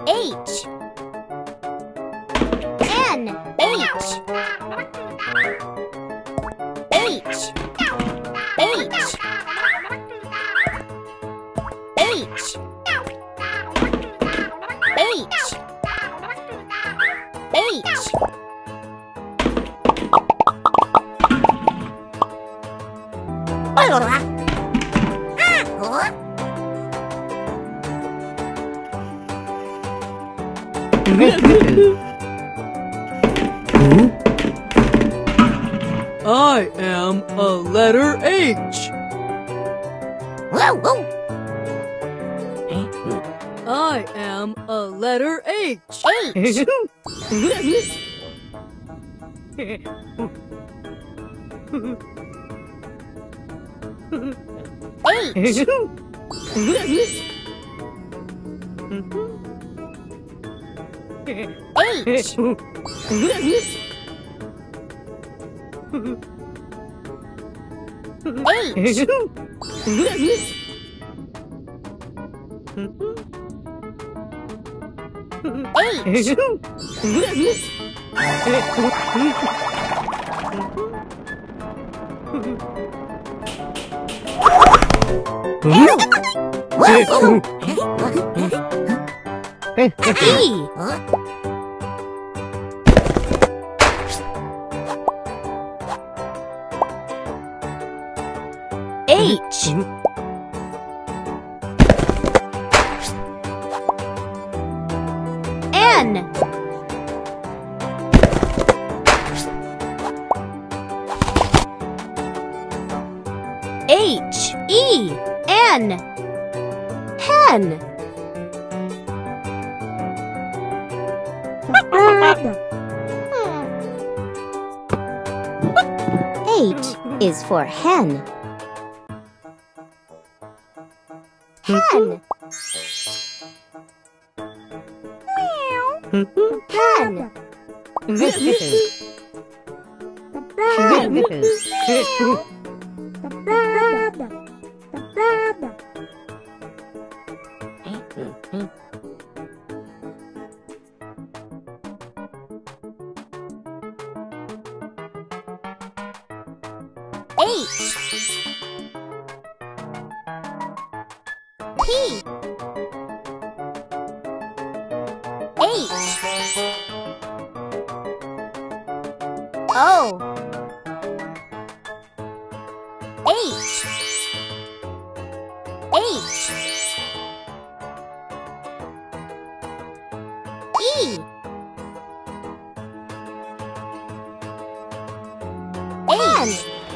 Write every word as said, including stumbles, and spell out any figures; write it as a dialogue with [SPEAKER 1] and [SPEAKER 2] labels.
[SPEAKER 1] H N H H H H H H
[SPEAKER 2] I am a letter H. I am a letter H.
[SPEAKER 1] H H H H E H N H E N Hen H is for hen. Hen. Hen. H P H O H H E N